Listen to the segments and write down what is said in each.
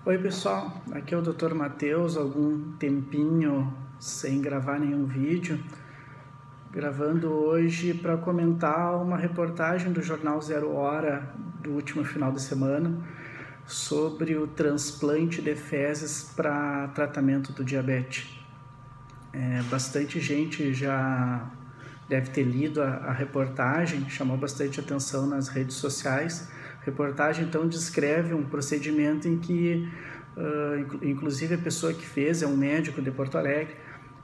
Oi pessoal, aqui é o Dr. Matheus, algum tempinho sem gravar nenhum vídeo, gravando hoje para comentar uma reportagem do jornal Zero Hora do último final de semana sobre o transplante de fezes para tratamento do diabetes. Bastante gente já deve ter lido a reportagem, chamou bastante atenção nas redes sociais. A reportagem então descreve um procedimento em que, inclusive a pessoa que fez, é um médico de Porto Alegre,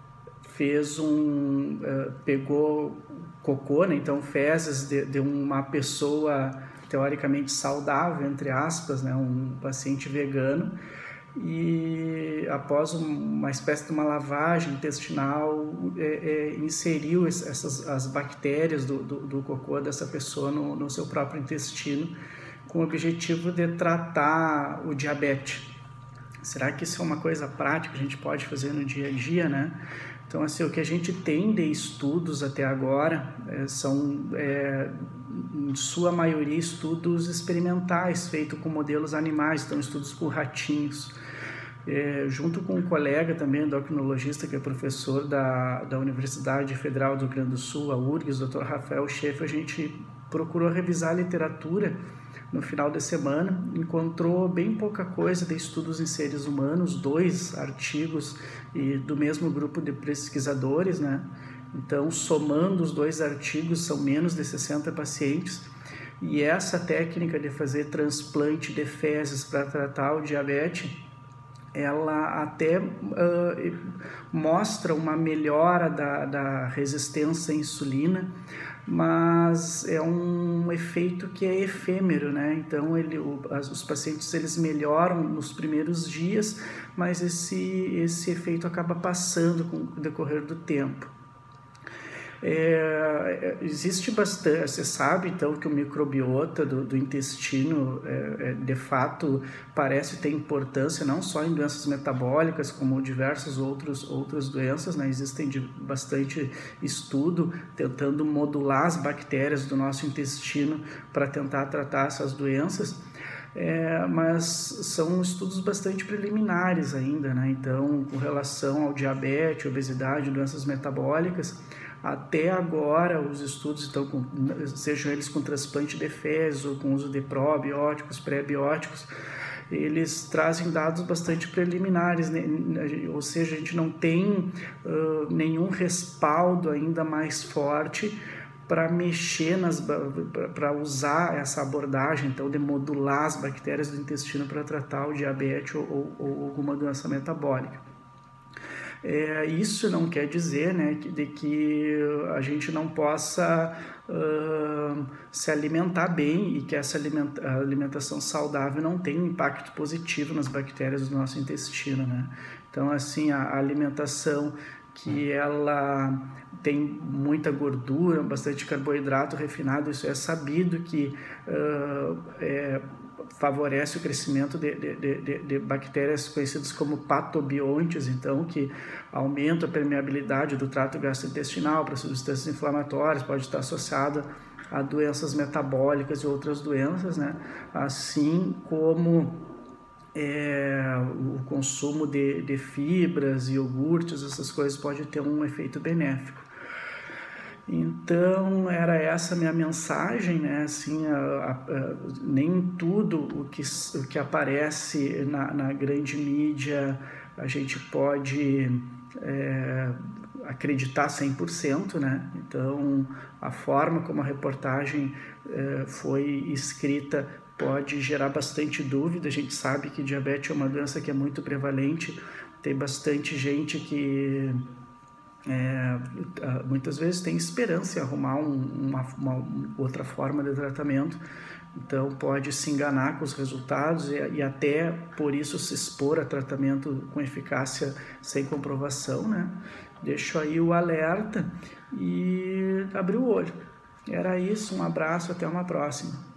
pegou cocô, né, então fezes de uma pessoa teoricamente saudável, entre aspas, né, um paciente vegano, e após uma espécie de uma lavagem intestinal, inseriu as bactérias do cocô dessa pessoa no seu próprio intestino, com o objetivo de tratar o diabetes. Será que isso é uma coisa prática que a gente pode fazer no dia a dia, né? Então, assim, o que a gente tem de estudos até agora são, em sua maioria, estudos experimentais, feitos com modelos animais, então estudos com ratinhos. Junto com um colega também, endocrinologista, que é professor da Universidade Federal do Rio Grande do Sul, a URGS, o Dr. Rafael Schaefer, a gente procurou revisar a literatura no final de semana, encontrou bem pouca coisa de estudos em seres humanos, 2 artigos do mesmo grupo de pesquisadores, né? Então, somando os 2 artigos, são menos de 60 pacientes, e essa técnica de fazer transplante de fezes para tratar o diabetes, ela até mostra uma melhora da resistência à insulina, mas é um efeito que é efêmero, né? Então os pacientes eles melhoram nos primeiros dias, mas esse efeito acaba passando com o decorrer do tempo. Existe bastante, você sabe então que o microbiota do intestino de fato parece ter importância não só em doenças metabólicas como diversas outras doenças, né? Existem bastante estudo tentando modular as bactérias do nosso intestino para tentar tratar essas doenças. Mas são estudos bastante preliminares ainda, né? Então, com relação ao diabetes, obesidade, doenças metabólicas, até agora os estudos, então, sejam eles com transplante de fezes ou com uso de probióticos, pré-bióticos, eles trazem dados bastante preliminares, né? Ou seja, a gente não tem nenhum respaldo ainda mais forte para mexer para usar essa abordagem, então, de modular as bactérias do intestino para tratar o diabetes ou alguma doença metabólica. Isso não quer dizer, né, que a gente não possa se alimentar bem e que essa alimentação saudável não tenha um impacto positivo nas bactérias do nosso intestino, né? Então, assim, a alimentação que ela tem muita gordura, bastante carboidrato refinado, isso é sabido que favorece o crescimento de bactérias conhecidas como patobiontes, então, que aumenta a permeabilidade do trato gastrointestinal para substâncias inflamatórias, pode estar associada a doenças metabólicas e outras doenças, né? Assim como o consumo de fibras, iogurtes, essas coisas pode ter um efeito benéfico. Então, era essa a minha mensagem, né? Assim, nem tudo o que aparece na grande mídia a gente pode acreditar 100%, né? Então, a forma como a reportagem foi escrita pode gerar bastante dúvida. A gente sabe que diabetes é uma doença que é muito prevalente, tem bastante gente que muitas vezes tem esperança em arrumar uma outra forma de tratamento, então pode se enganar com os resultados e até por isso se expor a tratamento com eficácia sem comprovação, né? Deixo aí o alerta e abrir o olho. Era isso, um abraço, até uma próxima.